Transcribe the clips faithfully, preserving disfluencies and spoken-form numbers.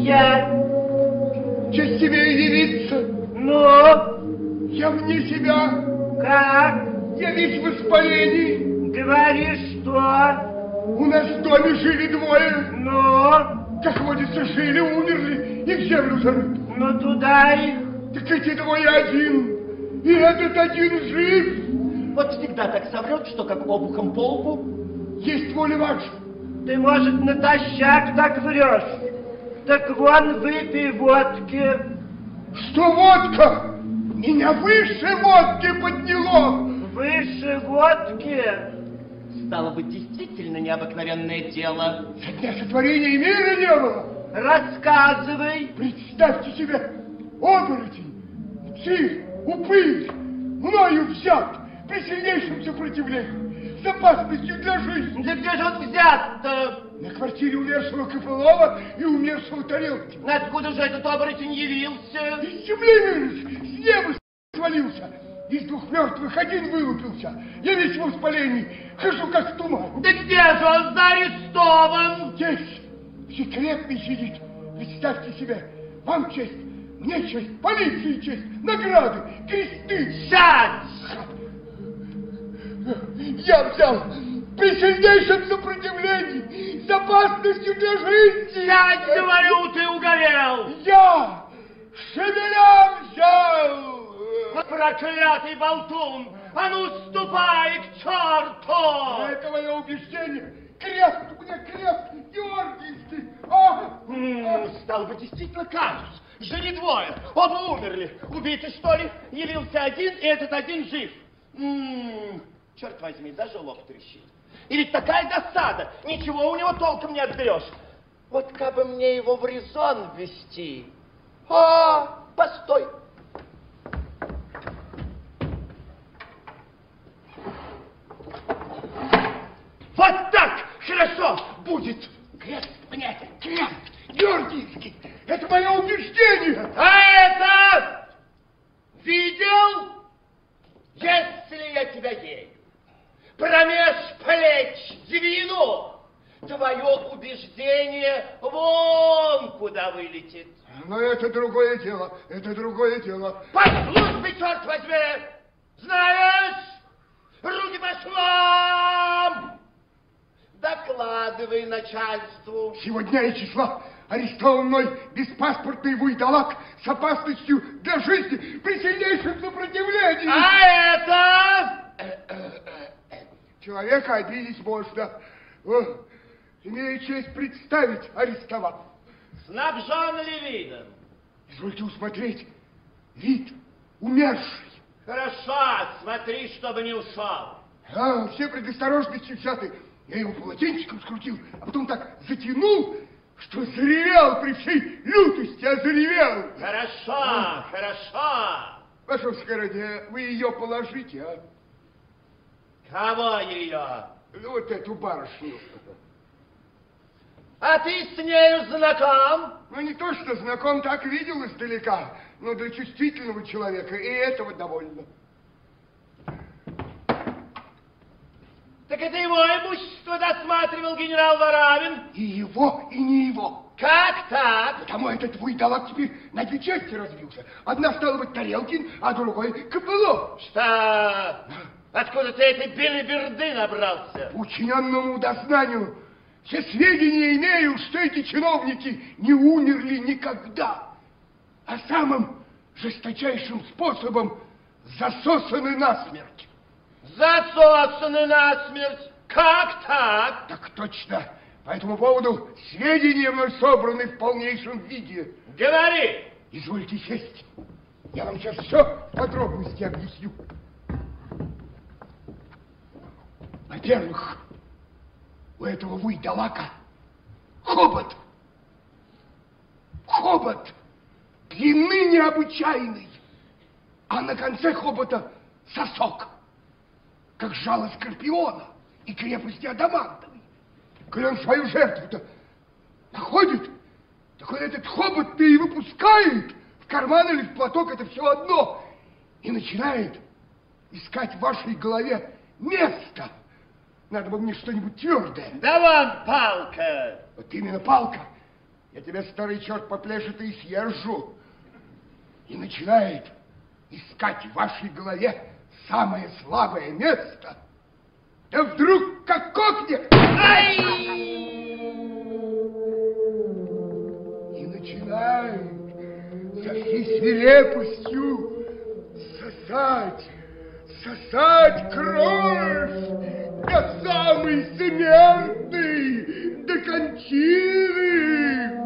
Я. Честь тебе явиться. Ну? Я вне себя. Как? Я весь в воспалении. Говори, что? У нас в доме жили двое. Ну? Как водится, жили, умерли и в землю зарыты. Ну, туда их. Так эти двое один. И этот один жив. Вот всегда так соврет, что как обухом по лбу. Есть воля ваша. Ты, может, натощак так врешь. Так вон, выпей водки. Что водка? Меня выше водки подняло. Выше водки? Стало быть, действительно необыкновенное дело. Со дня сотворения и мира не было. Рассказывай. Представьте себе, оборотень, псих, упырь, мною взят при сильнейшем сопротивлении, с опасностью для жизни. Да где же он взят-то? На квартире умершего Копылова и умершего Тарелкина. Откуда же этот оборотень явился? Из земли вырос, с неба свалился. Из двух мертвых один вылупился. Я весь в воспалении, хожу как в туман. Да где же он зарестован? Здесь, в секретной сидит. Представьте себе, вам честь, мне честь, полиции честь, награды, кресты. Сядь! Я взял при сильнейшем сопротивлении, с опасностью для жизни. Сядь, говорю, ты угорел. Я шевеля взял. Проклятый болтун! А ну, ступай к черту! Это мое убеждение. Крест у меня крест георгиевский. А! М-м, стало бы действительно казус. Жили двое, оба умерли. Убийца, что ли? Явился один, и этот один жив. М-м, черт возьми, даже лоб трещит. И ведь такая досада, ничего у него толком не отберешь. Вот как бы мне его в резон ввести. А, постой. Вот так хорошо будет. Крест мне, крест георгиевский. Это мое убеждение. А это видел? Если я тебя ею промеж плеч двину, твое убеждение вон куда вылетит. Но это другое дело, это другое дело. Послушай, черт возьми, знаешь, руки по швам! Докладывай начальству. Сегодня и числа арестован мной беспаспортный вуйдалак с опасностью для жизни при сильнейшем сопротивлении. А это? Человека обидеть можно. О, имею честь представить арестован. Снабжен ли видом? Извольте усмотреть, вид умерший. Хорошо, смотри, чтобы не ушел. А, все предосторожности взяты. Я его полотенчиком скрутил, а потом так затянул, что заревел при всей лютости, а заревел. Хорошо, а. хорошо. Ваше вскородие, вы ее положите, а? Кого ее? Вот эту барышню. А ты с нею знаком? Ну, не то, что знаком, так видел издалека. Но для чувствительного человека и этого довольно. Так это его имущество досматривал генерал Воравин? И его, и не его. Как так? Потому этот вуйдалак теперь на две части разбился. Одна стала быть Тарелкин, а другой Копылов. Что? Откуда ты этой белиберды набрался? По учиненному дознанию все сведения имею, что эти чиновники не умерли никогда, а самым жесточайшим способом засосаны насмерть. Засосаны насмерть? Как так? Так точно. По этому поводу сведения мной собраны в полнейшем виде. Говори. Извольте сесть. Я вам сейчас все в подробности объясню. Во-первых, у этого вуйдалака хобот. Хобот длины необычайный, а на конце хобота сосок, как жало скорпиона и крепости адамантовой. Когда он свою жертву-то находит, так он этот хобот-то и выпускает в карман или в платок, это все одно, и начинает искать в вашей голове место. Надо бы мне что-нибудь твердое. Да вон палка. Вот именно палка. Я тебя, старый черт, попляшет и съезжу. И начинает искать в вашей голове самое слабое место. Да вдруг как кокнет. Ай! И начинает со всей свирепостью сосать, сосать кровь до самой смерти, до кончины.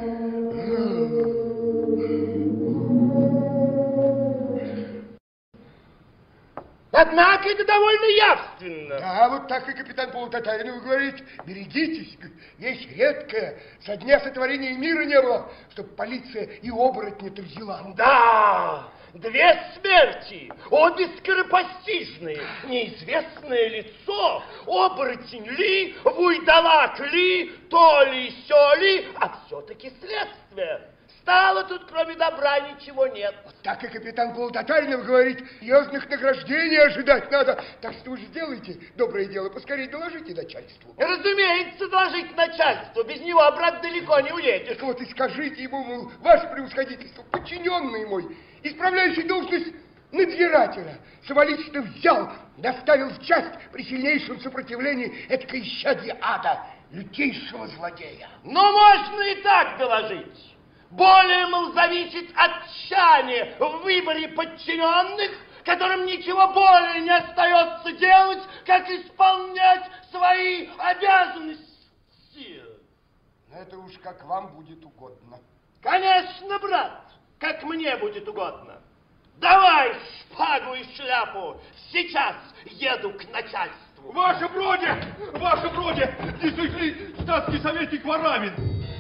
Однако это довольно явственно. Да, вот так и капитан Полутатарин говорит. Берегитесь, вещь редкая. Со дня сотворения мира не было, чтобы полиция и оборотня-то взяла. Да, две смерти, обе скоропостижные. Неизвестное лицо, оборотень ли, вуйдалак ли, то ли, сё ли, а все-таки следствие. Стало тут, кроме добра, ничего нет. Вот так и капитан Полутатаринов говорит, серьезных награждений ожидать надо. Так что уж сделайте доброе дело, поскорее доложите начальству. Разумеется, доложить начальству, без него обратно далеко не уедешь. Так вот и скажите ему, мол, ваше превосходительство, подчиненный мой, исправляющий должность надзиратора, самолично взял, доставил в часть при сильнейшем сопротивлении этакой исчадье ада, лютейшего злодея. Но можно и так доложить. Более, мол, зависит от тщания в выборе подчиненных, которым ничего более не остается делать, как исполнять свои обязанности. Это уж как вам будет угодно. Конечно, брат, как мне будет угодно. Давай шпагу и шляпу, сейчас еду к начальству. Ваше броде, ваше броде, не сошли статский советник Варавин.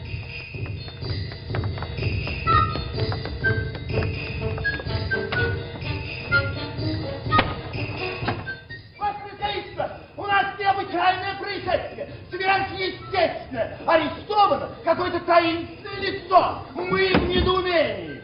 У нас необычайное происшествие, сверхъестественное. Арестовано какое-то таинственное лицо. Мы в недоумении.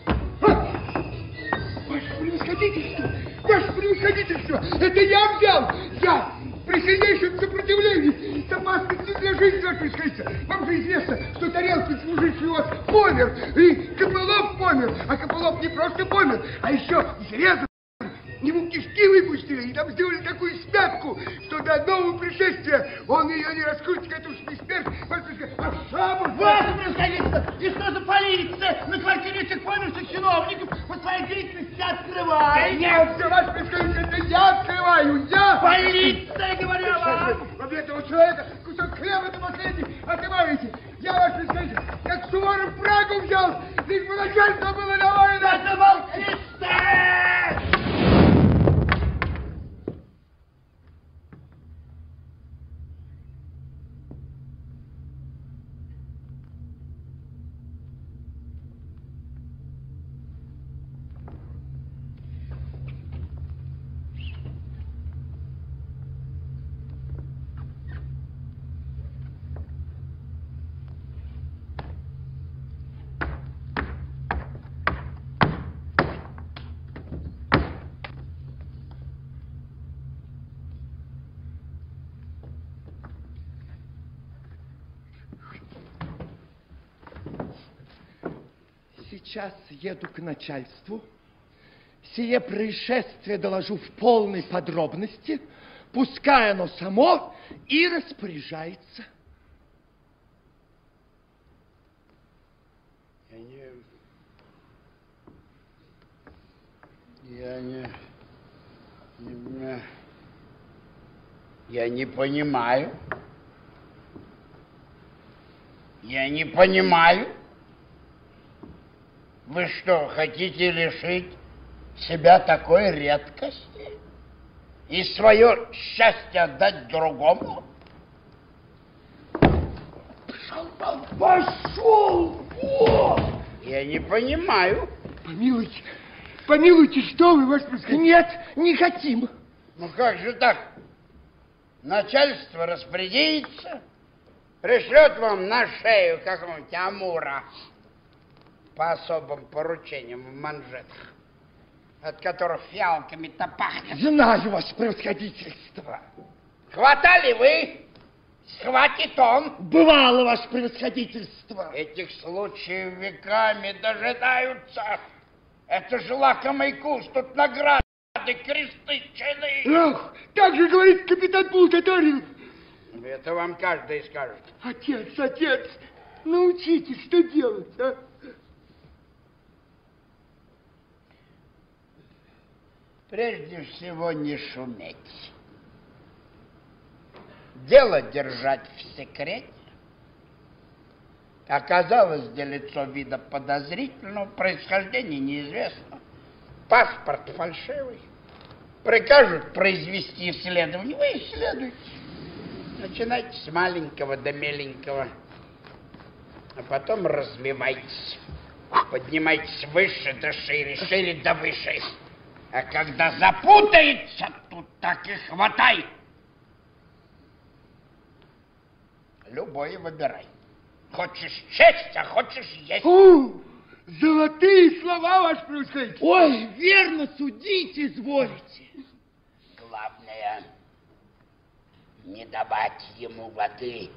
Ваше превосходительство, ваше превосходительство, это я взял, я, при сильнейшем сопротивлении, с опасностью для жизни, ваше превосходительство. Вам же известно, что тарелки, служивший у вас, помер, и Копылов помер, а Копылов не просто помер, а еще изрезан. Ему кишки выпустили, и там сделали такую смятку, что до нового пришествия он ее не раскрутит, это уж не смерть, а шабу. Ваше превосходительство, и что за полиция на квартире этих померших чиновников по своей деятельности открывает? Нет, ваше превосходительство, это я открываю, я! Полиция, говорю вам! Об этого человека кусок хлеба-то последний отрываете. Я, ваше превосходительство, как Суворов Прагу взял, лишь бы начальство было довольно. Это молчишь ты! Сейчас еду к начальству, сие происшествие доложу в полной подробности, пускай оно само и распоряжается. Я не... Я не... не... Я не понимаю. Я не понимаю. Вы что, хотите лишить себя такой редкости и свое счастье отдать другому? Пошел, пошел! О! Я не понимаю. Помилуйте, помилуйте, что вы, ваше превосходительство? Нет, не хотим. Ну как же так? Начальство распорядится, пришлет вам на шею какого-нибудь амура по особым поручениям в манжетах, от которых фиалками-то пахнет. Знаю, ваше превосходительство. Хватали вы схватит он. Бывало, ваше превосходительство. Этих случаев веками дожидаются. Это же лакомый куст, тут награды, кресты, чины. Ах, так же говорит капитан Пул-Татарин. Это вам каждый скажет. Отец, отец, научите, что делать, а? Прежде всего не шуметь. Дело держать в секрете. Оказалось, где лицо вида подозрительного, происхождения неизвестно. Паспорт фальшивый. Прикажут произвести исследование, вы исследуйте. Начинайте с маленького до меленького, а потом развивайтесь. Поднимайтесь выше да шире, шире да выше. А когда запутается, тут так и хватай. Любое выбирай. Хочешь честь, а хочешь есть. О, золотые слова, ваше превосходительство. Ой, верно, судить изволите. Главное, не давать ему воды.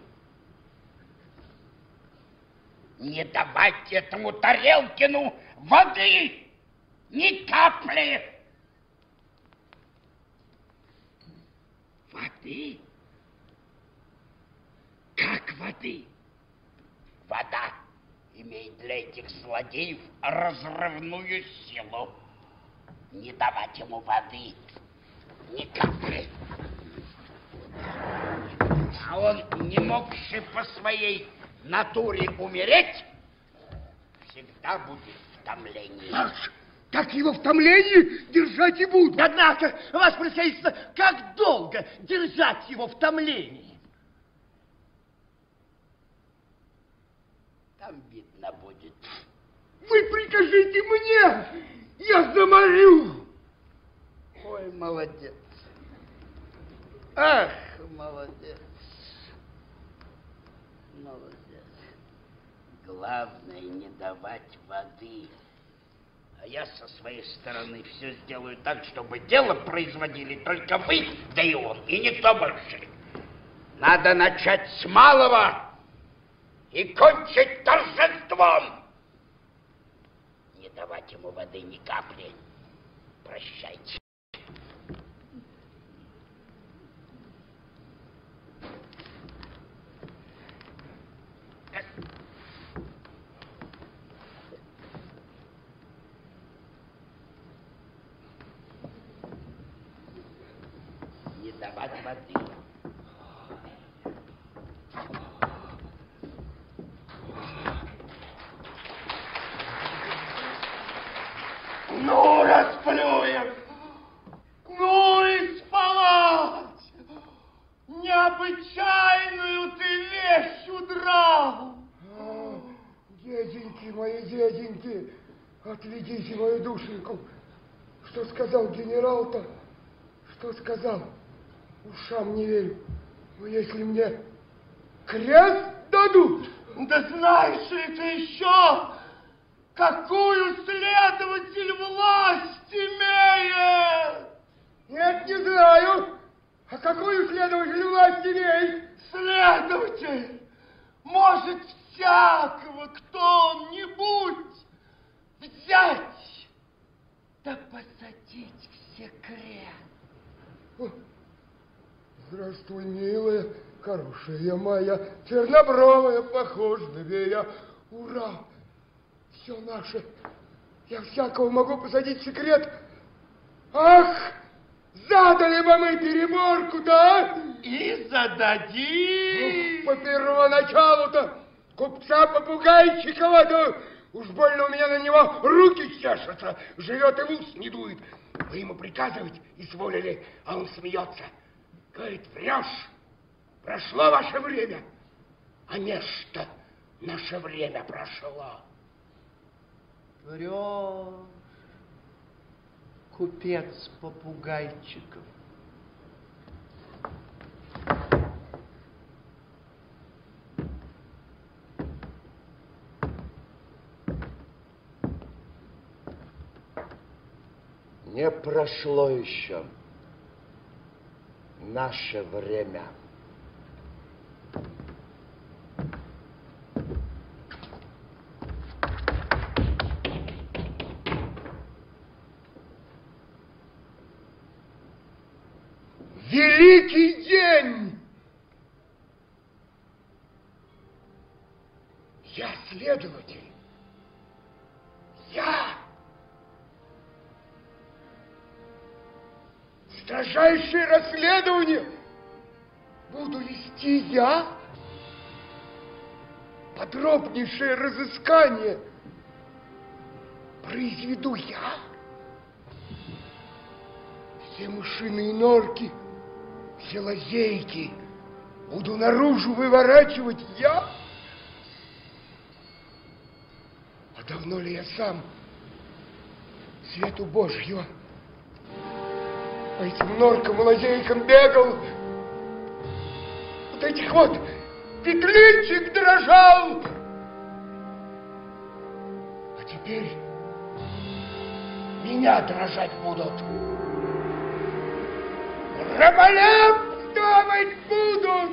Не давать этому Тарелкину воды. Ни капли. Воды? Как воды? Вода имеет для этих злодеев разрывную силу. Не давать ему воды, ни капли. А он, не могший по своей натуре умереть, всегда будет в томлении. Ах, так его в томлении держать и буду. Однако, ваше превосходительство, как долго держать его в томлении? Там видно будет. Вы прикажите мне, я заморю. Ой, молодец. Ах, молодец. Молодец. Главное, не давать воды. А я со своей стороны все сделаю так, чтобы дело производили только вы, да и он, и никто больше. Надо начать с малого и кончить торжеством. Не давать ему воды ни капли. Прощайте. Не давать воды. Ну, расплюем! Ну, и спалась! Необычайную ты вещь удрал! А, дяденьки мои, дяденьки, отведите мою душеньку. Что сказал генерал-то? Что сказал? Ушам не верю. Но если мне крест дадут... Да знаешь ли ты еще, какую следователь власть имеет? Нет, не знаю. А какую следователь власть имеет? Следователь может всякого, кто он ни будь, взять да посадить в секрет. О, здравствуй, милая, хорошая моя, чернобровая, похожа на меня. Ура! Все наше. Я всякого могу посадить в секрет. Ах, задали бы мы переборку-то, а? И зададим. Ну, по первоначалу-то купца-попугайчикова, да уж больно у меня на него руки чешутся, живет и в ус не дует. Вы ему приказывать изволили, а он смеется. Говорит, врешь, прошло ваше время, а нечто наше время прошло. Врешь, купец попугайчиков. Не прошло еще наше время. великий день. Я следователь. Я. Строжайшее расследование буду вести я. Подробнейшее разыскание произведу я. Все мышиные норки, все лазейки буду наружу выворачивать я. А давно ли я сам свету Божью по этим норкам и лазейкам бегал? Вот этих вот петличек дрожал. А теперь меня дрожать будут. Раболепствовать будут.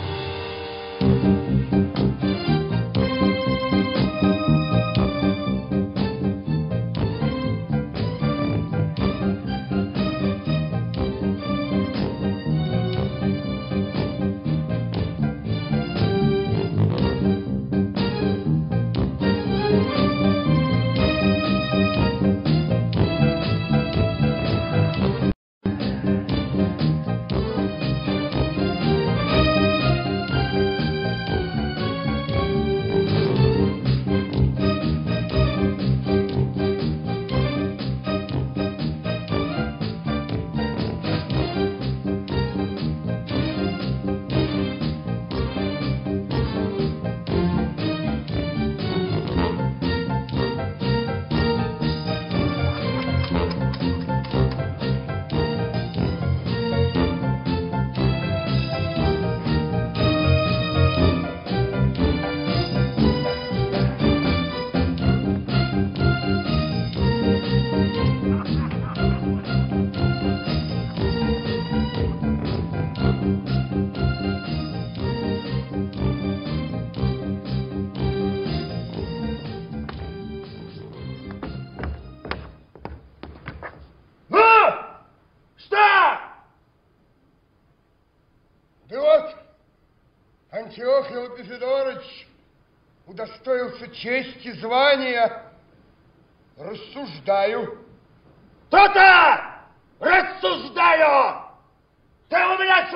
Антиохил Эпифедорович удостоился чести звания. Рассуждаю. То-то! Рассуждаю! Ты у меня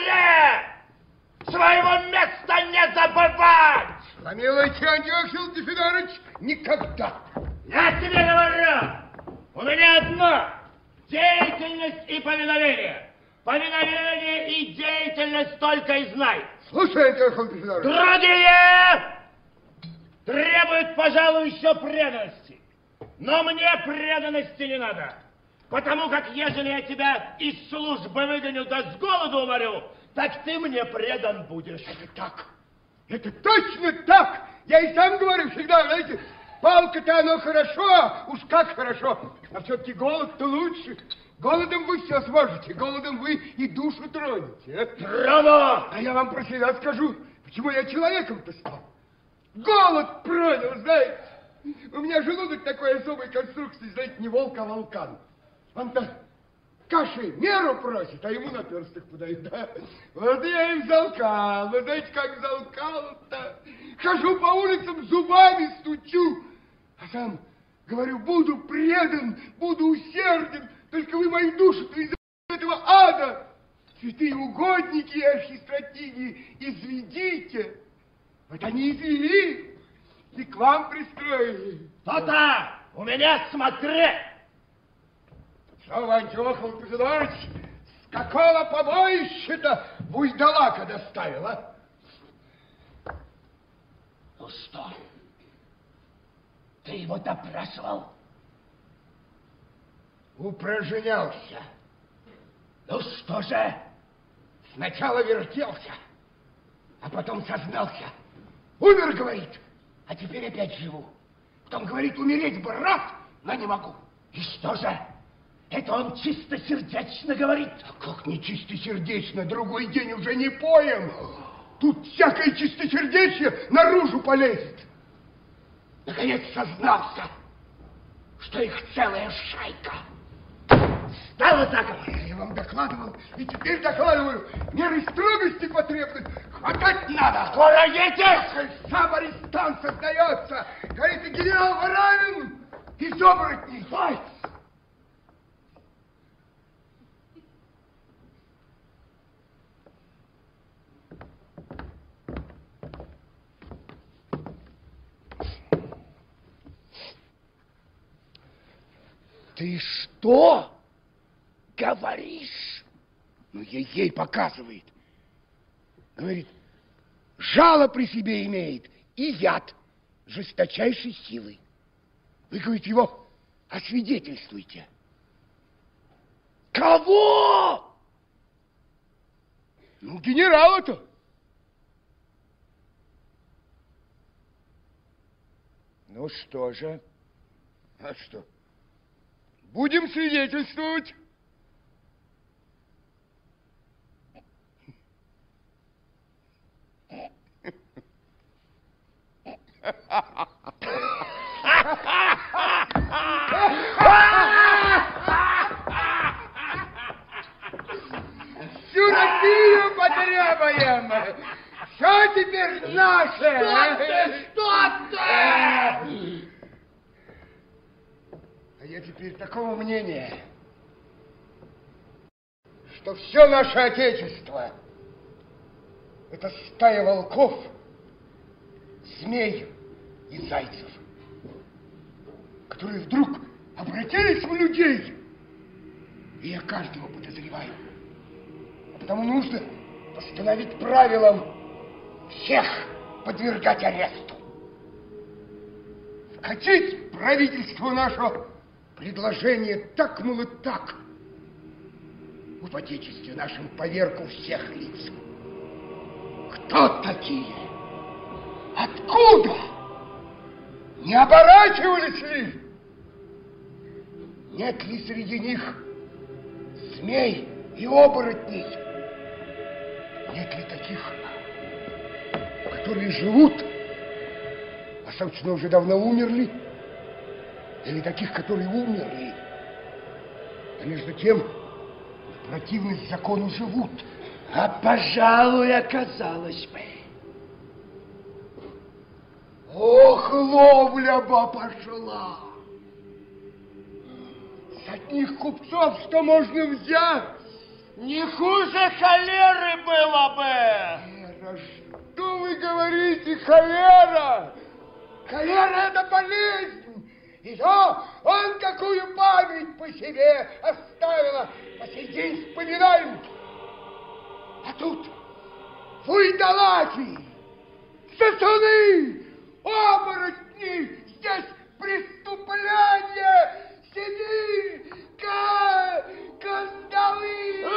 смотри! Своего места не забывать! Помилуйте, Антиохил Эпифедорович, никогда. Я тебе говорю, у меня одно — деятельность и повиновение. Повиновение и деятельность только и знай. Слушай, Антиохил Эпифедорович. Другие требуют, пожалуй, еще преданности. Но мне преданности не надо. Потому как, ежели я тебя из службы выгоню да с голоду уморю, так ты мне предан будешь. Это так. Это точно так. Я и сам говорю всегда, знаете, палка-то оно хорошо, уж как хорошо. А все-таки голод-то лучше. Голодом вы все сможете, голодом вы и душу тронете. Трону! А я вам про себя скажу, почему я человеком-то стал. Голод пронял, знаете. У меня желудок такой особой конструкции, знаете, не волк, а вулкан. Он-то каши меру просит, а ему наперсток подают, да? Вот я и залкал. Вы знаете, как залкал-то? Хожу по улицам, зубами стучу. А сам говорю, буду предан, буду усерден. Только вы мою душу-то из этого ада, святые угодники и архистратиги, изведите. Вот они извели и к вам пристроили. То-то! У меня смотри! Что, Антиохил Эпифедорович, с какого побоища-то Вуйдалака доставила? Ну что, ты его допрашивал? Упражнялся. Ну что же? Сначала вертелся, а потом сознался. Умер, говорит, а теперь опять живу. Потом говорит, умереть бы рад, но не могу. И что же? Это он чистосердечно говорит? А как не чистосердечно? Другой день уже не поем. Тут всякое чистосердечие наружу полезет. Наконец сознался, что их целая шайка. подстава заговор. Я вам докладывал и теперь докладываю. Меры строгости потребны. Хватать надо. Скоро едешь? Сам арестант создается. Говорит, генерал Варавин из оборотней. Стой! Ты что говоришь? Ну, ей, ей показывает. Говорит, жало при себе имеет и яд жесточайшей силы. Вы, говорит, его освидетельствуйте. Кого? Ну, генерала-то. Ну что же? А что? Будем свидетельствовать. Сюрапию потребуем. Все теперь наше. Что ты? Что ты? А я теперь такого мнения, что все наше Отечество — это стая волков, змей и зайцев, которые вдруг обратились в людей. И я каждого подозреваю. А потому нужно постановить правилом всех подвергать аресту. Вкатить правительству наше предложение так, мол, и так. В Отечестве нашем поверку всех лиц. Кто такие? Откуда? Не оборачивались ли? Нет ли среди них змей и оборотней? Нет ли таких, которые живут, а, собственно, уже давно умерли? Или таких, которые умерли, а между тем в противность закону живут? А, пожалуй, оказалось бы. Ох, ловля бы пошла! С одних купцов что можно взять? Не хуже холеры было бы. Холера, что вы говорите, холера? Холера — это болезнь. И то он какую память по себе оставила, по сей день вспоминают. А тут вуйдалаки, сосуны, оборотни, здесь преступление, Сибирь, ка кандалы.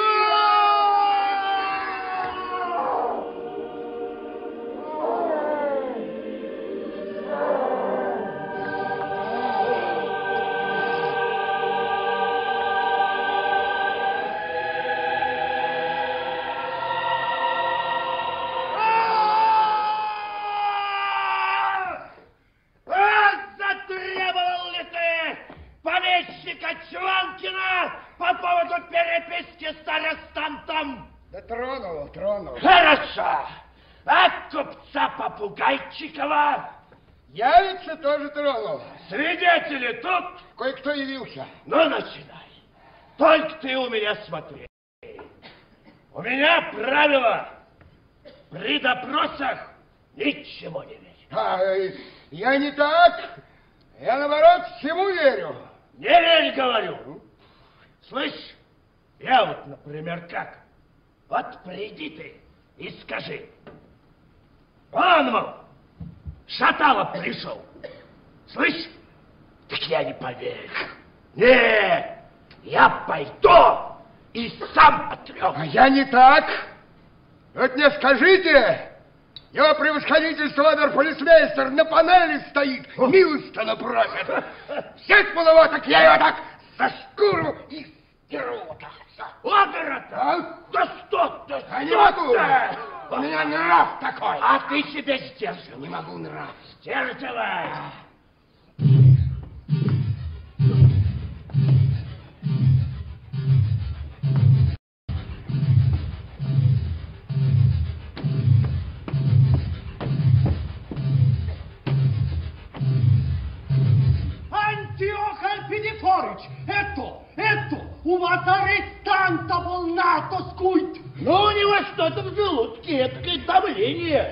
Чванкина по поводу переписки с арестантом. Да тронул, тронул. Хорошо. А купца Попугайчикова? Явится, тоже тронул. Свидетели тут? Кое-кто явился. Ну, начинай. Только ты у меня смотри. У меня правило. При допросах ничего не верь. А, я не так. Я, наоборот, всему верю. Не верь, говорю. Слышь, я вот, например, как? Вот приди ты и скажи. Он, мол, Шаталов пришел. Слышь? Так я не поверю. Нет, я пойду и сам отрём. А я не так. Вот мне скажите, его превосходительство оберполицмейстер на панели стоит, милостно просит. Сядь, полово, так я его так за шкуру и сдеру. Обера-то? А? Да что ты? А не что могу. ты? У меня нрав такой. А ты себя сдерживай. Не могу нрав. Сдерживай. этом желудке, это давление.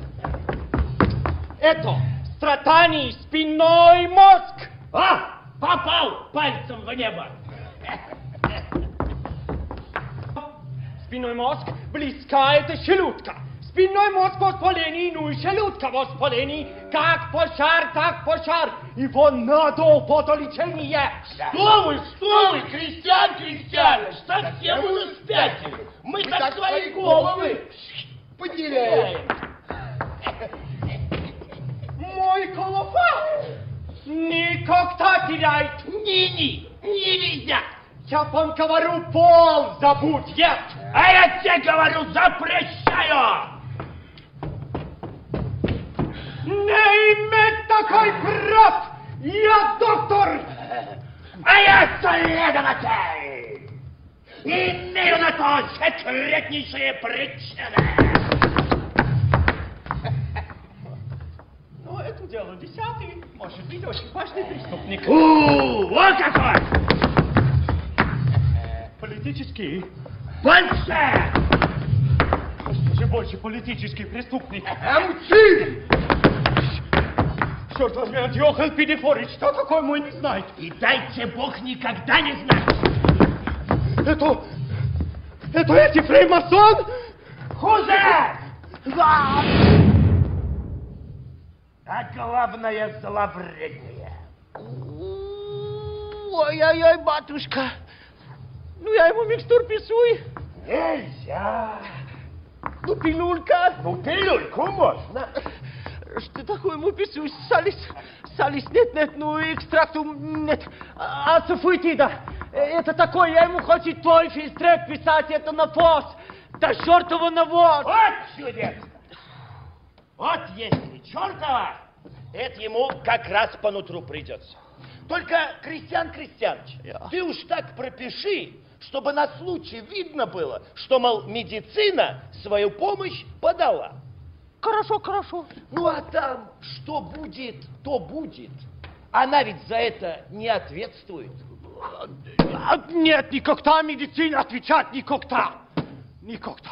Это стратани спинной мозг. А, попал пальцем в небо. Спинной мозг близка это желудка. Спинной мозг воспалений, ну и желудка воспалений. Как пожар, так пожар. Его надо подолечение. Что вы, что вы, Крестьян Крестьяныч, совсем вы спятили. Мы так свои головы потеряем. Мой колофа никогда теряет. Ни-ни, нельзя. Я вам говорю, пол забудь, нет. А я тебе говорю, запрещаю. Не иметь такой прав! Я доктор! А я следователь! Имею на то секретнейшие причины! Но это дело десятый, может быть, очень важный преступник. У, вот какой! Политический. Больше! Что же больше политический преступник? Амчи! Черт возьми, Антиохал Пидифорич, что такое мой не знает? И дайте Бог никогда не знать! Это... Это эти фреймасон? Хуже! А главное, зловреднее. Ой-ой-ой, батюшка. Ну, я ему микстур писуй. Нельзя. Ну, пилюлька. Ну, пилюльку можно. Что такое ему писуй? Салис, салис, нет, нет, ну, экстрактум, нет. Ацефуитида. Это такое, я ему хочу тойфельстрек писать, это навоз. Да чертова навоз. Вот чудесно. Вот если чертова, это ему как раз по нутру придется. Только, Крестьян Крестьяныч, Я. ты уж так пропиши, чтобы на случай видно было, что, мол, медицина свою помощь подала. Хорошо, хорошо. Ну, а там что будет, то будет. Она ведь за это не ответствует. А, нет, никогда медицина отвечать, никогда. Никогда.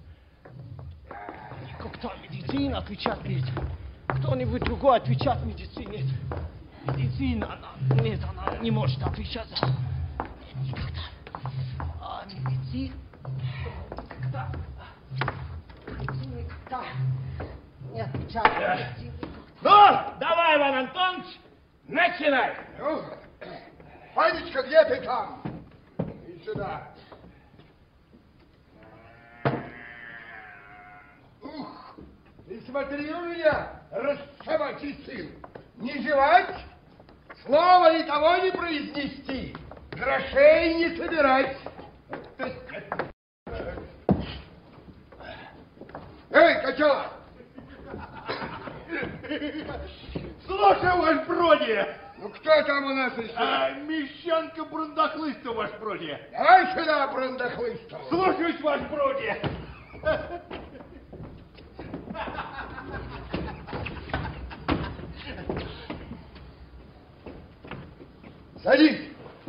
Никогда медицина отвечать нет. Кто-нибудь другой отвечать медицине. Медицина, она, нет, она не может отвечать. Никогда. А медицина никогда. Медицина никогда не отвечает. Ну, давай, Иван Антонович, начинай. Ну, Ванечка, где ты там? И сюда. Ух, и смотри у меня, расцевачий сын. Не зевать, слова и того не произнести, грошей не собирать. Эй, качала! Слушай, ваш Броди! Ну кто там у нас еще? А, мещанка Брандахлыста, ваш Броди! Давай сюда, Брандахлыстова. Слушаюсь, ваш Броди! Садись.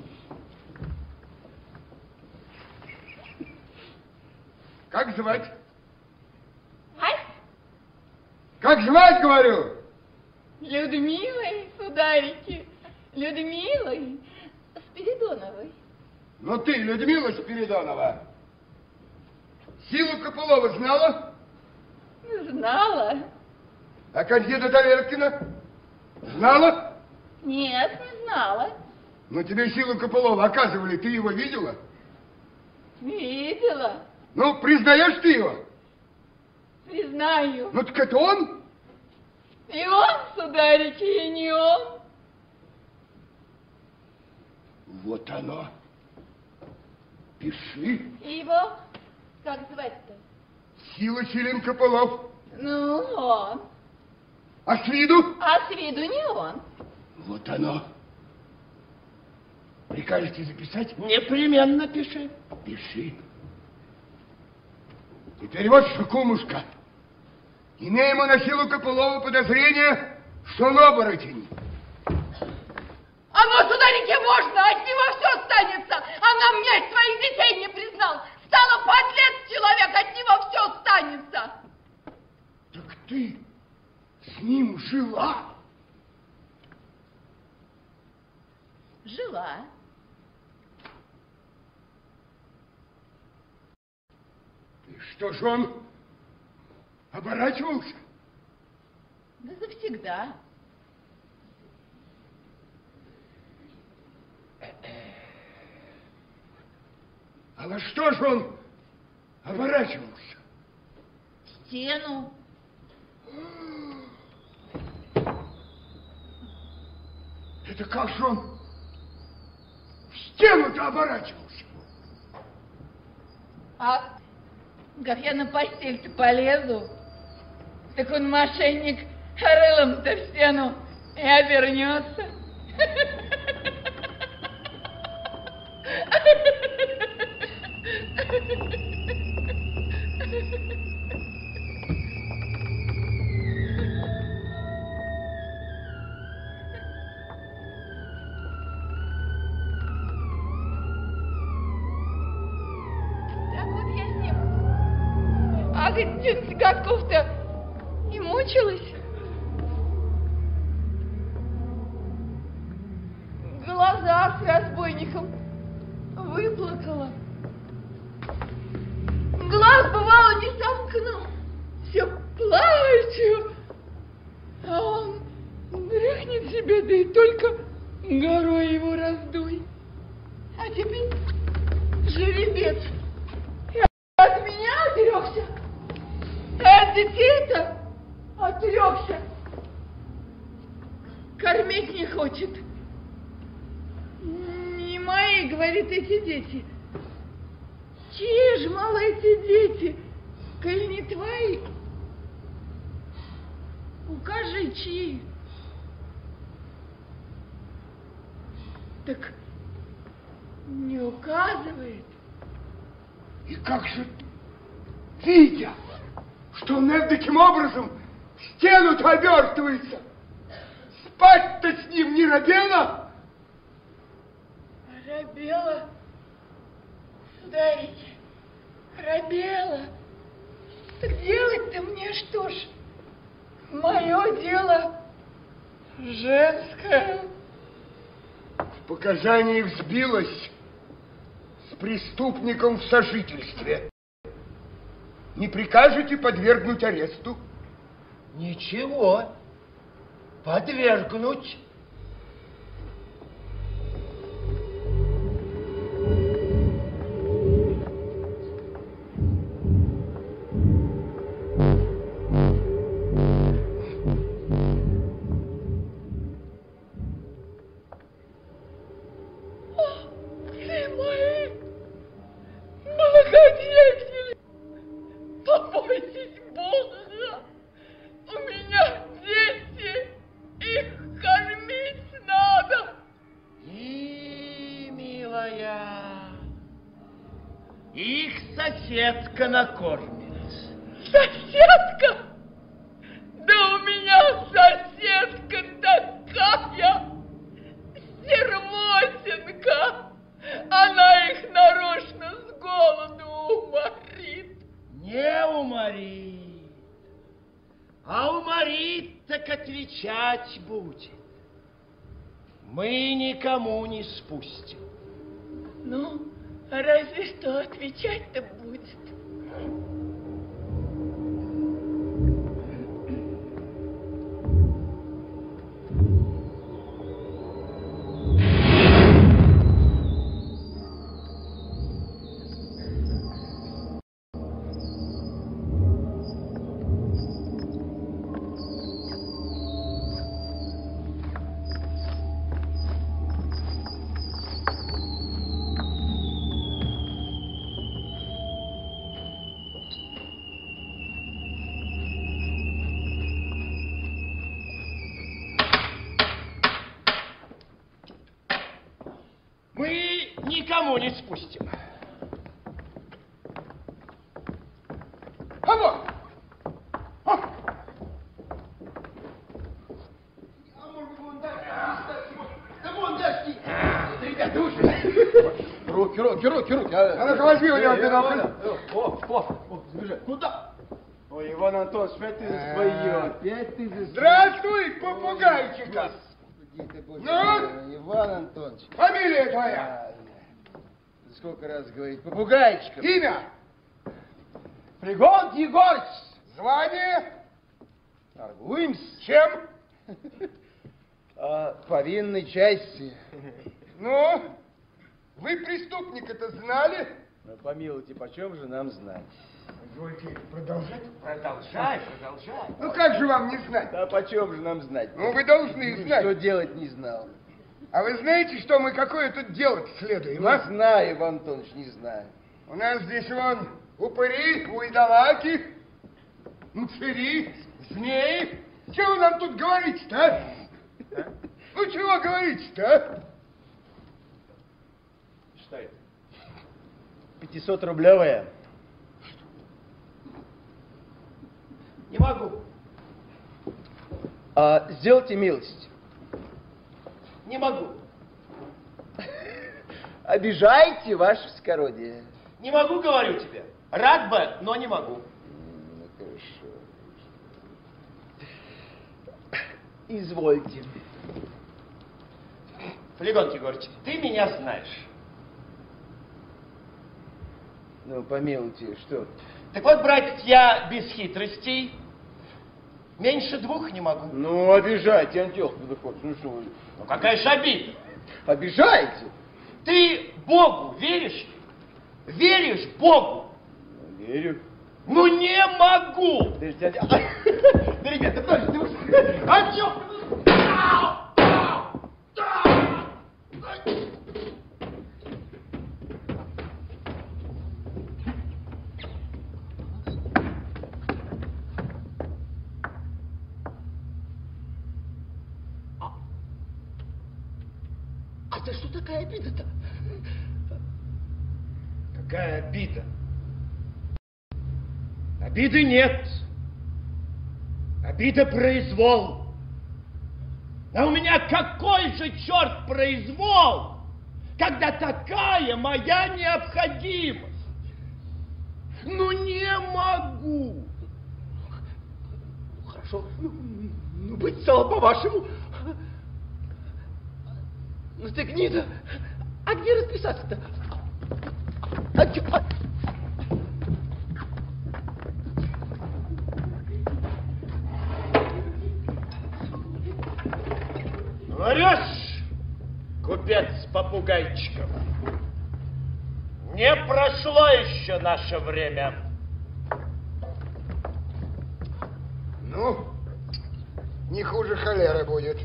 Как звать? Ай, Как звать, говорю? Людмилой, сударики, Людмилой Спиридоновой. Ну ты, Людмила Спиридонова, Силу Копылова знала? Знала? А кандида Доверкина? Знала? Нет, не знала. Ну тебе Силу Копылова оказывали, ты его видела? Видела, Ну, признаешь ты его? признаю. Ну так это он? И он, сударики, и не он. Вот оно. Пиши. Его, как звать-то? Сила Силин Копылов. Ну, он. А с виду? А с виду не он. Вот оно. Прикажете записать? Непременно пиши. Пиши. Теперь вот что, кумушка. Имеем мы на Силу Копылова подозрение, что он оборотень. А ну, сударики, можно, от него все останется. А нам месть своих детей не признал. Стало подлец человек, от него все останется. Так ты с ним жила? Жила. И что же он оборачивался? Да завсегда. А во что же он оборачивался? В стену. Это как же он в стену-то оборачивался? А как я на постель-то полезу, так он, мошенник, рылом-то в стену и обернется. Так вот я с ним, а говорит, годков-то и мучилась. Глаза с разбойником выплакала. Глаз, бывало, не сомкну. Все плачу. А он дрыхнет себе, да и только горой его раздуй. А теперь жеребец. И от меня отрекся. И от детей-то отрекся. Кормить не хочет. Не мои, говорит, эти дети. Чьи ж, мало, эти дети, коль не твои? Укажи, чьи. Так не указывает. И как же, видя, что он таким образом в стену-то обертывается, спать-то с ним не робела? Робела, сударики, робела. Так делать-то мне что ж? Мое дело женское. В показаниях сбилась с преступником в сожительстве. Не прикажете подвергнуть аресту? Ничего, подвергнуть. Ты мои благодетели, побойтесь Бога. У меня дети, их кормить надо. И, милая, их соседка накормит. Соседка? Да у меня соседка такая, сермотинка. Она их нарочно с голоду уморит. Не уморит, а уморит, так отвечать будет. Мы никому не спустим. Ну, разве что отвечать-то будет. Мы никому не спустим. А вот! А! А может, вон дальше? Да вон дальше. Ребята, уже. руки, руки, руки, руки. А ну-ка возьми у него бинокль. О, о, о, сбежай. Куда? Ой, Иван Антонович, опять ты за свое, опять ты за свое. Здравствуй, попугайчика. Ну? Иван Антонович. Фамилия твоя? Сколько раз говорить? Попугайчиком. Имя? Пригод Егорыч. Звание? Торгуемся. Чем? А, повинной части. Ну, вы преступника-то знали? Ну, помилуйте, почем же нам знать? Извольте продолжать? Продолжай, продолжай. Ну как же вам не знать? Да почем же нам знать? Ну вы должны знать. Что делать не знал. А вы знаете, что мы какое тут дело следуем, Не а? знаю, Иван Антонович, не знаю. У нас здесь вон упыри, уйдалаки, мцыри, змеи. Чего вы нам тут говорите-то, а? а? Ну чего говорите-то, а? Что это? Пятисотрублевая. Не могу. А, сделайте милость. Не могу. Обижайте ваше скородие. Не могу, говорю тебе. Рад бы, но не могу. Ну, хорошо. Извольте. Флегон Егорыч, ты меня знаешь. Ну, помилуйте, что? Так вот, братец, я без хитростей меньше двух не могу. Ну, обижайте, Антиох Федорович, ну что вы? Ну, какая же обида. Обижайте? Ты Богу веришь? Веришь Богу? Верю. Ну, не могу. Подождите, Антиох. Да, ребята, подождите, вы... Антиох! А ты что такая обида-то? Какая обида? Обиды нет. Обида произвол. А у меня какой же черт произвол, когда такая моя необходимость? Ну не могу. Хорошо, ну, ну быть стало по-вашему. Ну ты гнида, а где расписаться-то? А, чё, а... Врешь, купец попугайчиков. Не прошло еще наше время. Ну, не хуже холеры будет.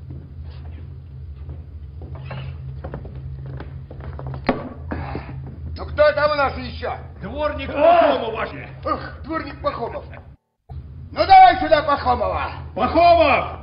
Ну, кто там у нас еще? Дворник Пахомов, ваше. Ох, дворник Пахомов. Ну, давай сюда Пахомова. Пахомов!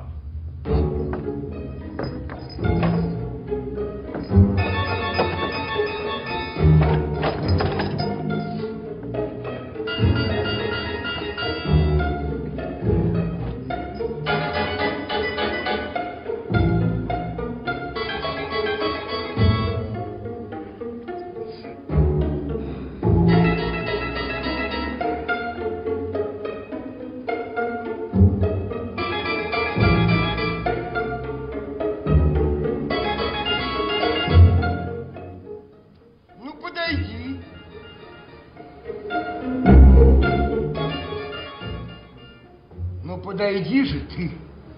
Подойди же ты.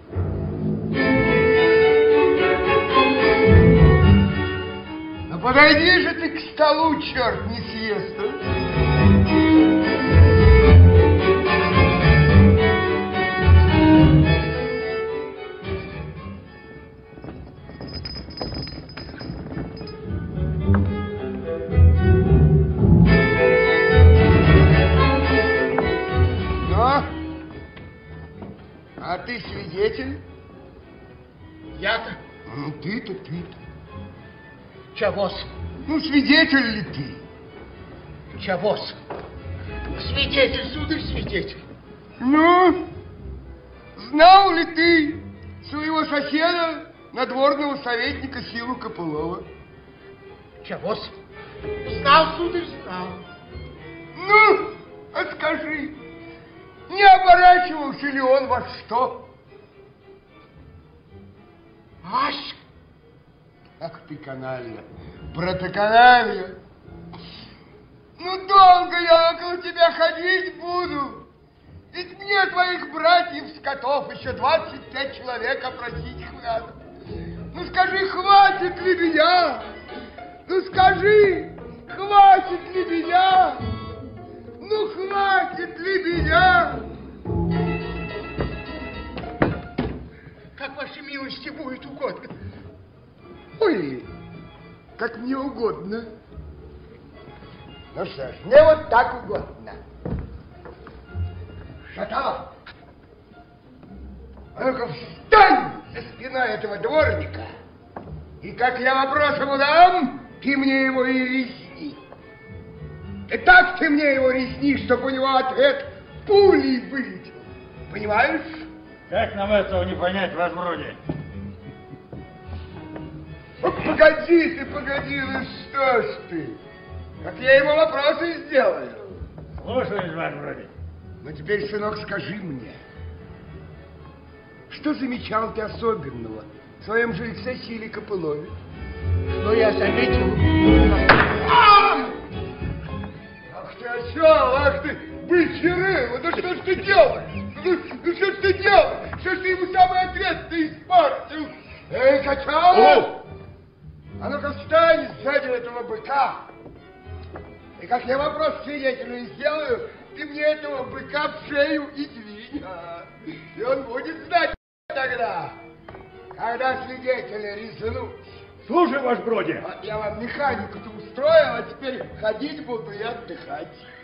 Ну подойди же ты к столу, черт не съест. А ты свидетель? Я-то? Ну, ты-то, ты-то. Чего-с? Ну, свидетель ли ты? Чего-с? Свидетель, сударь, свидетель. Ну, знал ли ты своего соседа, надворного советника Силу Копылова? Чего-с? Знал, сударь, знал. Ну, а скажи, не оборачивался ли он во что? Аж! Ах ты, каналья, протоканалья. Ну, долго я около тебя ходить буду. Ведь мне твоих братьев-скотов еще двадцать пять человек опросить их надо. Ну, скажи, хватит ли меня? Ну, скажи, хватит ли меня? Ну, хватит ли меня? Как вашей милости будет угодно. Ой, как мне угодно. Ну что ж, мне вот так угодно. Шаталов, а ну-ка встань за спиной этого дворника, и как я вопрос ему дам, ты мне его и резни. И так ты мне его резни, чтобы у него ответ пулей вылетел. Понимаешь? Как нам этого не понять, ваше бродие? Погоди ты, погоди, ну что ж ты? Как я ему вопросы сделаю. Слушаюсь, ваше бродие. Ну теперь, сынок, скажи мне, что замечал ты особенного в своем жильце Силе Копылове? Ну, я заметил... Ах ты осел, ах ты, бычий рыло, ну что ж ты делаешь? Ну, ну что ж ты делаешь? Что ж ты ему самый ответ-то испортил? Эй, качал! А ну-ка встань сзади этого быка. И как я вопрос свидетелю сделаю, ты мне этого быка в шею и двинь. И он будет знать тогда, когда свидетеля резнуть. Слушай, ваше бродие. Вот я вам механику-то устроил, а теперь ходить буду и отдыхать.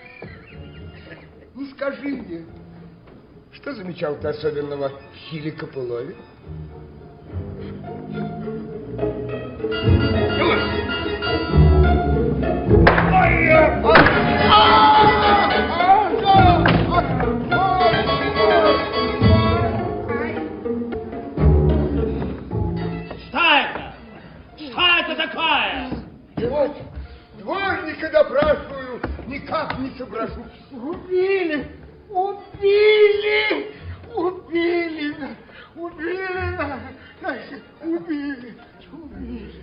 Ну скажи мне, что замечал ты особенного в Силе Копылове? Что это? Что это такое? И вот дворника допрашиваю, никак не соображу. Убили! Убили! Убили! Убили! Убили! Убили!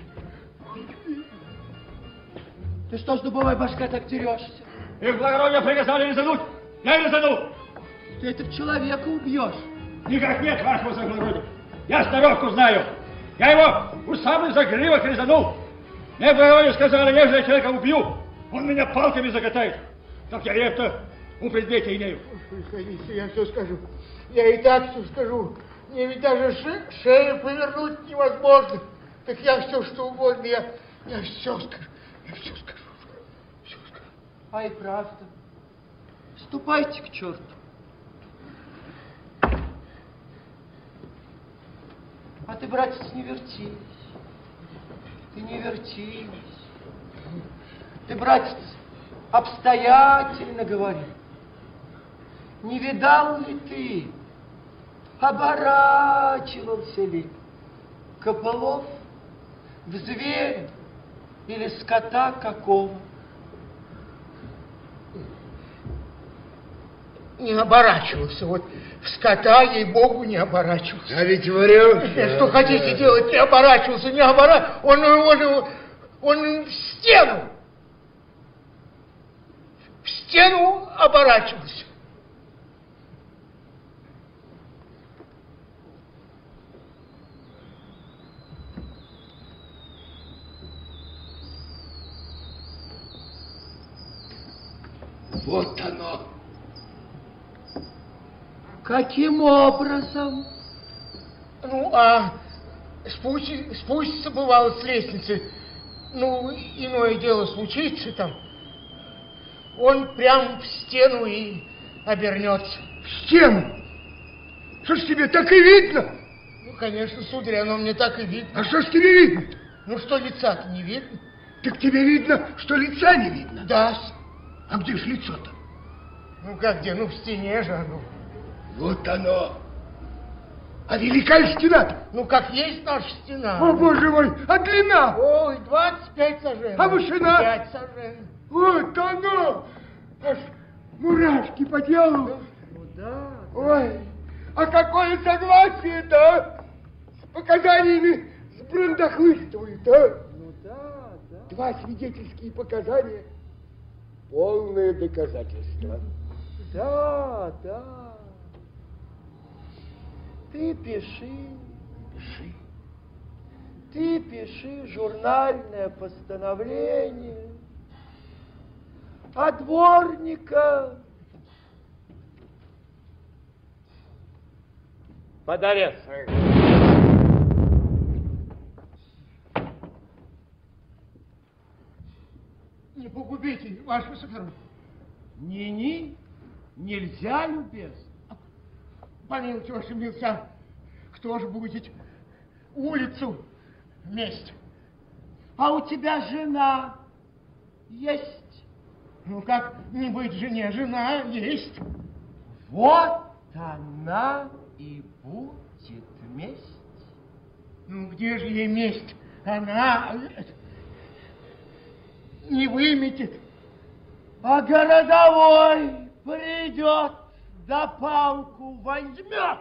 Ты что ж, дубовая башка, так дерешься? Их благородие приказали резануть. Я резану. Ты этого человека убьешь. Никак нет, ваше благородие. Я сноровку знаю. Я его у самый загривок резанул. Мне благородие сказали, если я человека убью, он меня палками закатает. Так я это у предмете имею. Приходите, я все скажу. Я и так все скажу. Мне ведь даже ше шею повернуть невозможно. Так я все, что угодно, я, я все скажу. Я все скажу. Все скажу. А и правда. Ступайте к черту. А ты, братец, не вертись. Ты не вертись. Ты, братец, обстоятельно говори. Не видал ли ты, оборачивался ли Копылов в зверя или скота какого? Не оборачивался. Вот в скота, ей-богу, не оборачивался. А ведь врешь. Что хотите делать? Не оборачивался, не оборачивался. Он, он, он в стену. В стену оборачивался. Вот оно. Каким образом? Ну, а спустится, спустится, бывало, с лестницы. Ну, иное дело случится там. Он прям в стену и обернется. В стену? Что ж тебе так и видно? Ну, конечно, сударь, оно мне так и видно. А что ж тебе видно? Ну, что лица-то не видно. Так тебе видно, что лица не видно? Да. А где ж лицо-то? Ну, как где? Ну, в стене же оно. Вот оно. А великая стена? Ну, как есть наша стена. О, боже мой, а длина? Ой, двадцать пять сажен. А вышина? Пять сажен. Вот оно! Аж мурашки по делу. Ну да. Ой, а какое согласие-то с показаниями с брандахлыстовой, да? Ну да, да. Два свидетельские показания. Полное доказательство. Да, да. Ты пиши, Пиши. ты пиши журнальное постановление, а дворника под арест. Не погубите, ваше высокородие. Ни-ни, нельзя, любез. Помилуйте, ваше милость, кто же будет улицу месть? А у тебя жена есть? Ну, как не быть жене? Жена есть. Вот она и будет месть. Ну, где же ей месть? Она не выметит. А городовой придет, да палку возьмет.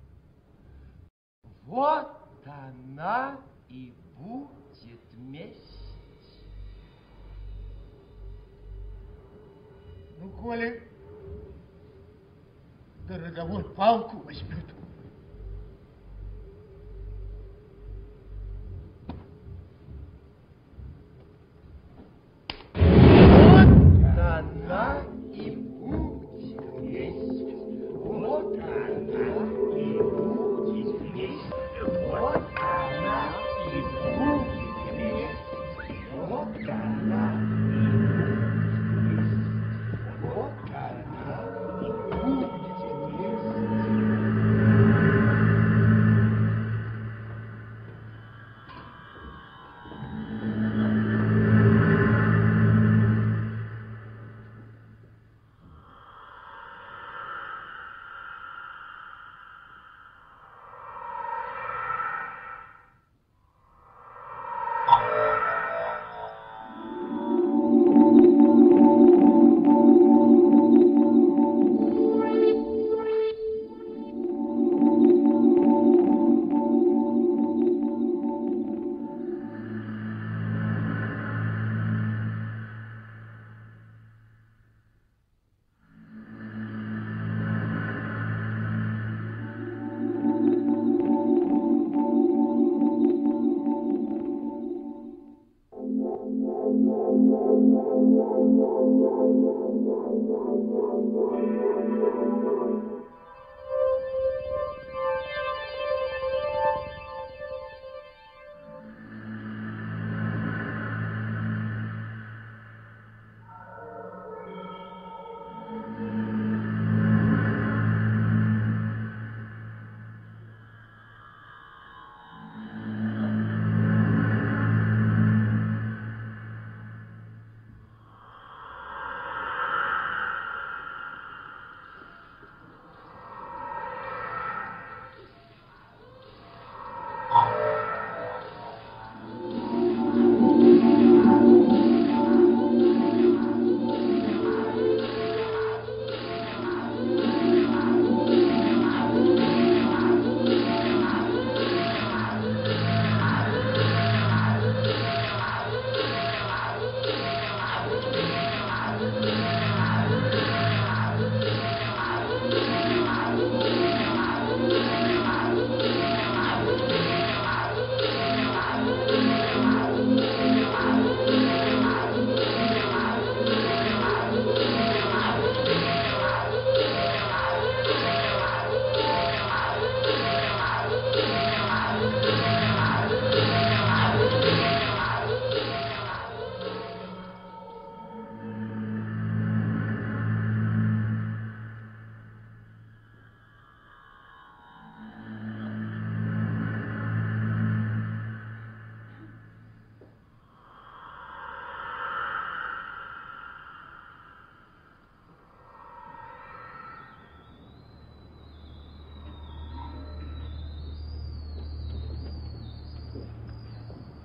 Вот она и будет месть. Ну, коли городовой палку возьмет. Вот она и будет месть. Вот она и будет месть. Вот она и будет месть. Вот она и будет месть. Вот она и будет месть.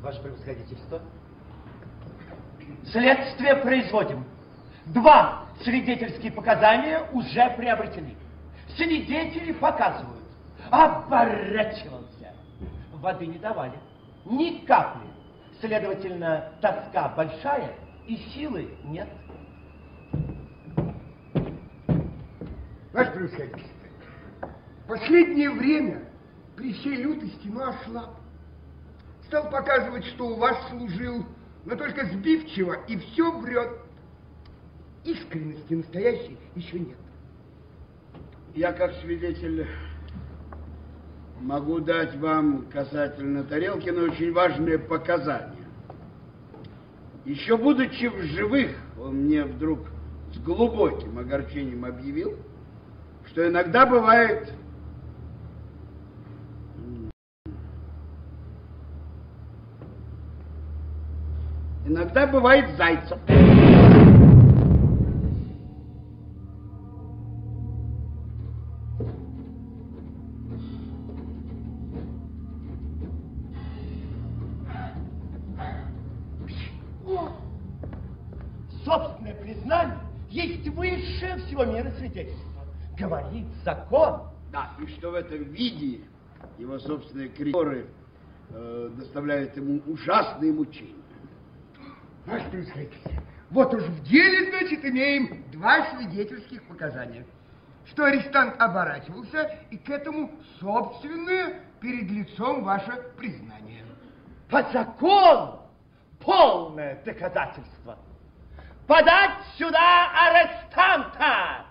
Ваше превосходительство. Следствие производим. Два свидетельские показания уже приобретены. Свидетели показывают. Оборачивался. Воды не давали. Ни капли. Следовательно, тоска большая и силы нет. Ваше превосходительство, последнее время при всей лютости, но ослаб. Стал показывать, что у вас служил, но только сбивчиво и все врет. Искренности настоящей еще нет. Я, как свидетель, могу дать вам касательно Тарелкина очень важные показания. Еще будучи в живых, он мне вдруг с глубоким огорчением объявил, что иногда бывает иногда бывает Зайцев. Собственное признание есть высшее всего мира свидетельство. Говорит закон. Да, и что в этом виде его собственные кредиторы э, доставляют ему ужасные мучения. Ваше превосходительство, вот уж в деле, значит, имеем два свидетельских показания. Что арестант оборачивался, и к этому собственное перед лицом ваше признание. По закону полное доказательство. Подать сюда арестанта!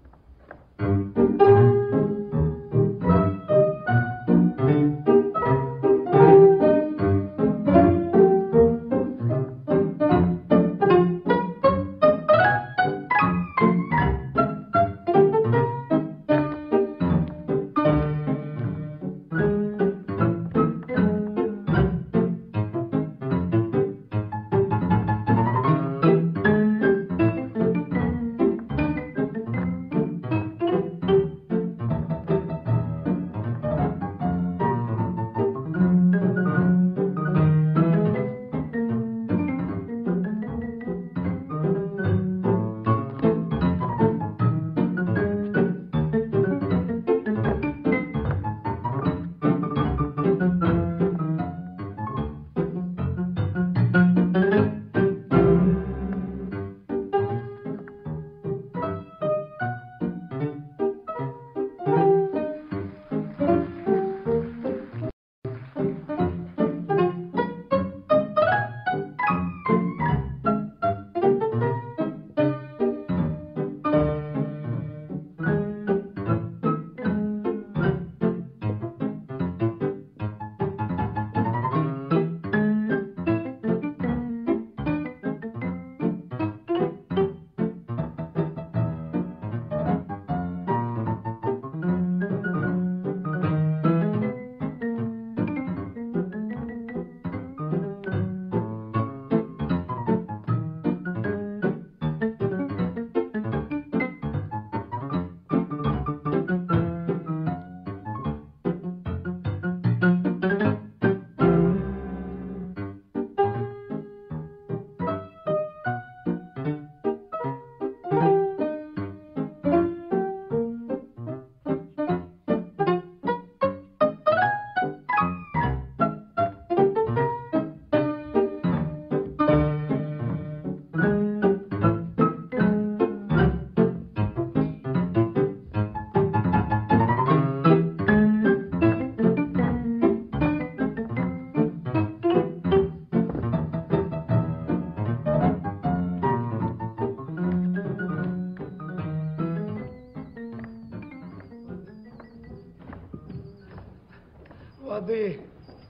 Воды.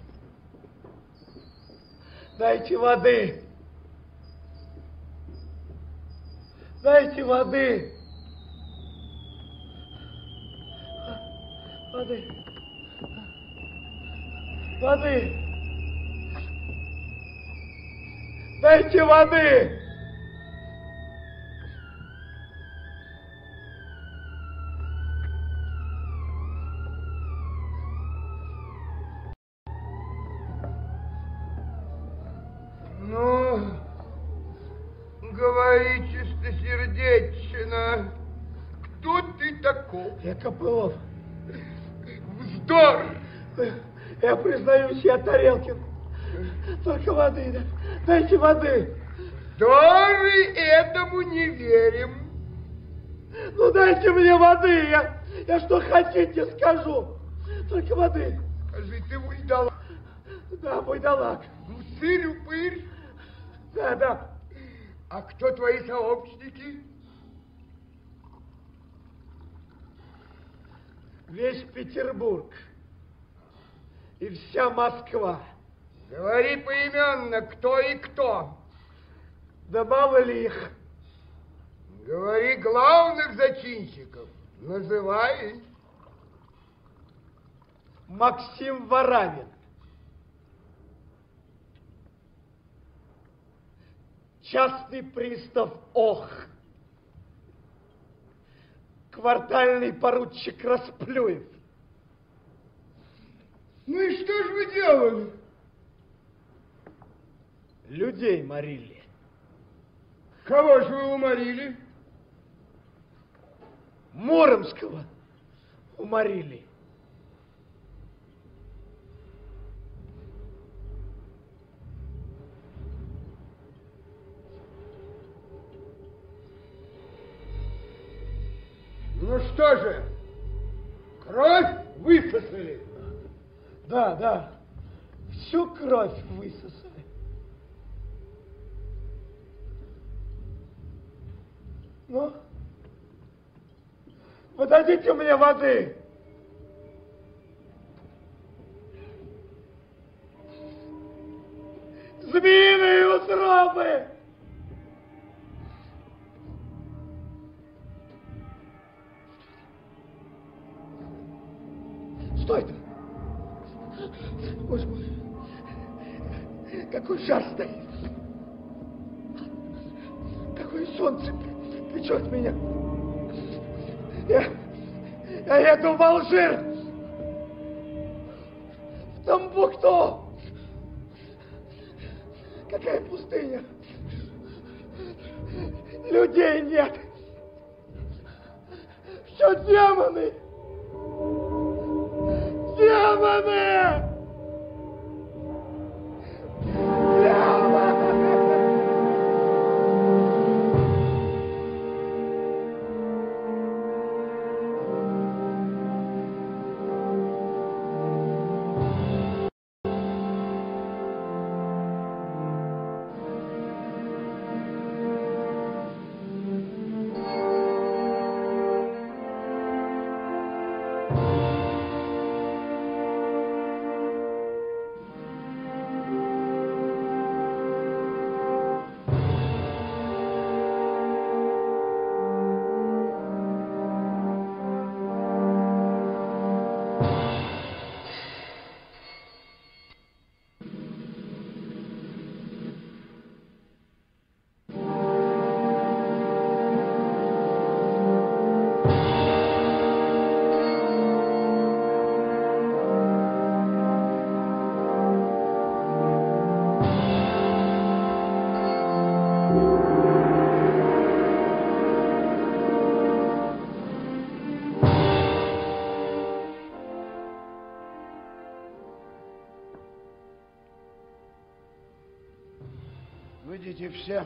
Дайте воды. Дайте воды. Воды. Воды. Дайте воды. говори чистосердечно. Кто ты такой? Я Копылов. Вздор! Я признаюсь, я Тарелкин. Только воды, да? Дайте воды. Вздоры, этому не верим. Ну дайте мне воды, я, я что хотите скажу. Только воды. Скажи, ты вуйдалак? Да, вуйдалак. Упырь-упырь? Да, да. А кто твои сообщники? Весь Петербург и вся Москва. Говори поименно, кто и кто. Да мало ли их. Говори главных зачинщиков. Называй. Максим Варавин. Частный пристав Ох. Квартальный поручик Расплюев. Ну и что же вы делали? Людей морили. Кого же вы уморили? Муромского уморили. Ну что же, кровь высосали? Да, да, всю кровь высосали. Ну, вы дадите мне воды? Змеиные утробы! Что это? Боже мой, какой жар стоит. Какое солнце печет меня. Я, я еду в Алжир, в Томбукту. Какая пустыня. Людей нет. Все демоны. Демоны! Выйдите все.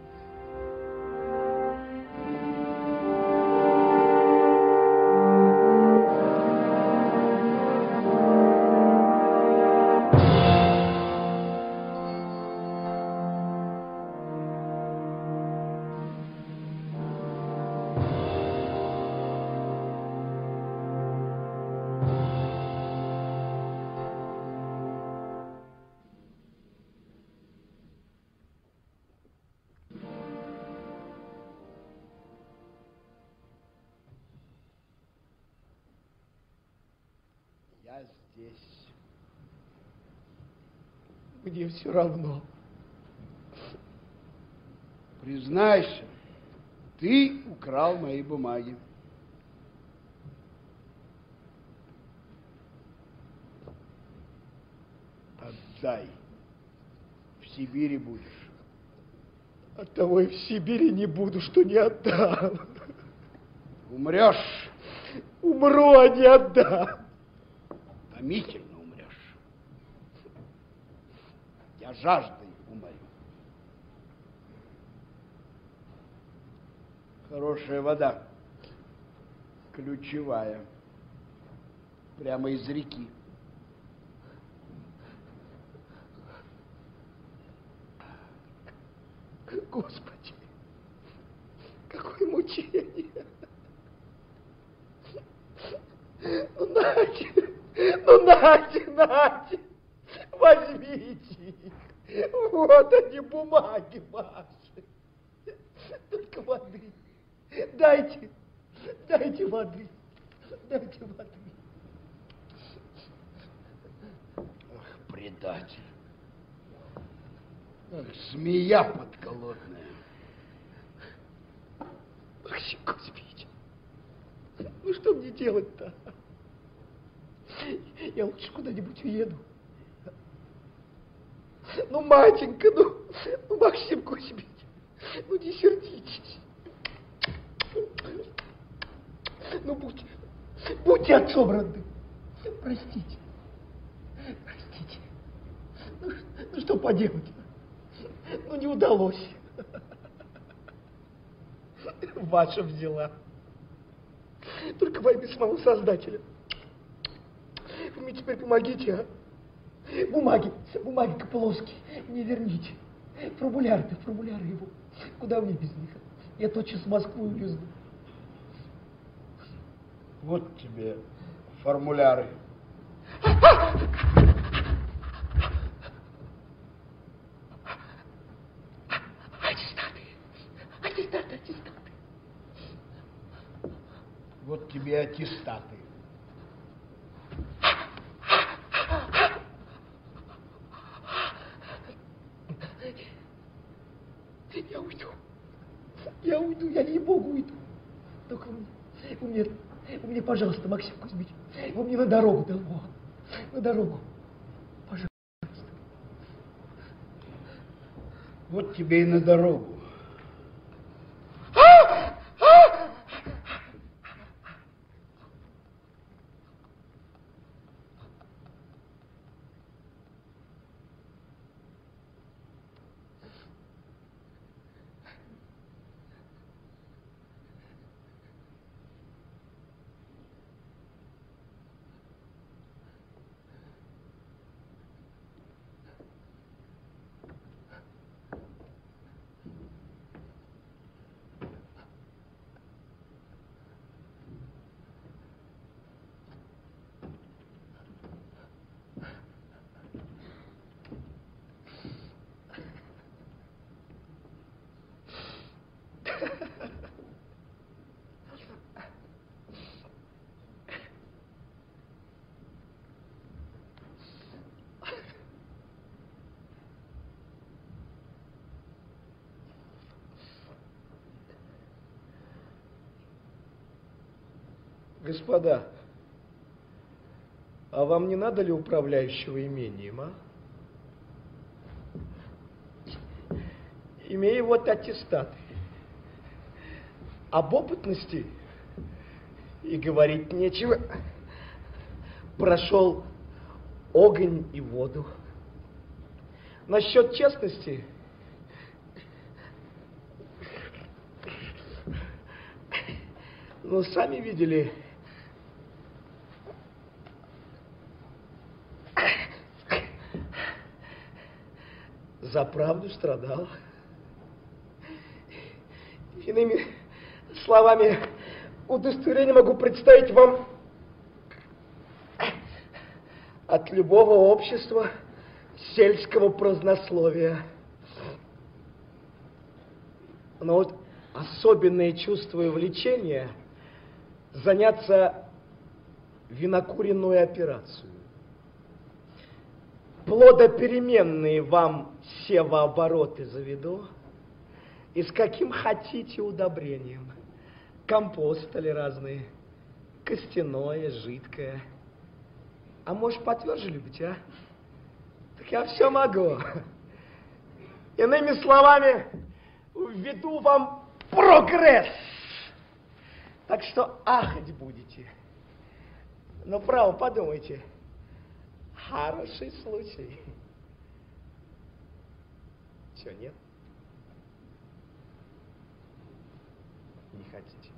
Я здесь. Мне все равно. Признайся, ты украл мои бумаги. Отдай. В Сибири будешь. Оттого и в Сибири не буду, что не отдам. Умрешь. Умру, а не отдам. Томительно умрешь. Я жаждой умру. Хорошая вода. Ключевая. Прямо из реки. Господи, какое мучение. Ну, нате, ну, нате, нате, возьмите их. Вот они, бумаги ваши. Только воды. Дайте, дайте воды, дайте воды. Ах, предатель. Ах, змея подколодная. Максим Кузьмич, ну что мне делать-то? Я лучше куда-нибудь уеду. Ну, матенька, ну, ну, Максим Кузьмич, ну не сердитесь. Ну, будьте, будьте отцом родным. Простите, простите. Ну, ну что поделать? Ну, не удалось. Ваша взяла. Только во имя самого Создателя. Вы мне теперь помогите, а? Бумаги, бумаги Копыловские мне верните. Формуляры-то, формуляры его. Куда мне без них? Я тотчас в Москву увезу. Вот тебе формуляры. Аттестаты, аттестаты, аттестаты. Вот тебе аттестаты. Я уйду. Я уйду, я ей-богу уйду. Только вы мне, вы мне, вы мне, пожалуйста, Максим Кузьмич, вы мне на дорогу, дай Бог, на дорогу, пожалуйста. Вот тебе и на дорогу. Господа, а вам не надо ли управляющего имением, а? Имею вот аттестаты. Об опытности и говорить нечего. Прошел огонь и воду. Насчет честности... Ну, сами видели... За правду страдал. Иными словами, удостоверение могу представить вам от любого общества сельского празднословия. Но вот особенное чувство и влечение заняться винокуренную операцию. Плодопеременные вам севообороты заведу, и с каким хотите удобрением. Компосты ли разные, костяное, жидкое. А может, потверже любите, а? Так я все могу. Иными словами, введу вам прогресс. Так что ахать будете. Но право подумайте. Хороший случай. Че, нет? Не хотите?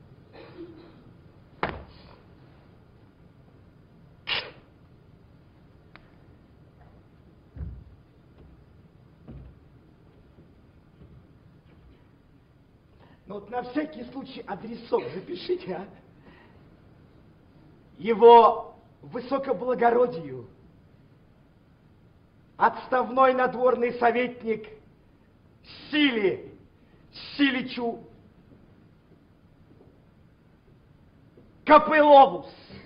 Ну вот на всякий случай адресок запишите, а? Его высокоблагородию отставной надворный советник Силе Силичу Копыловус.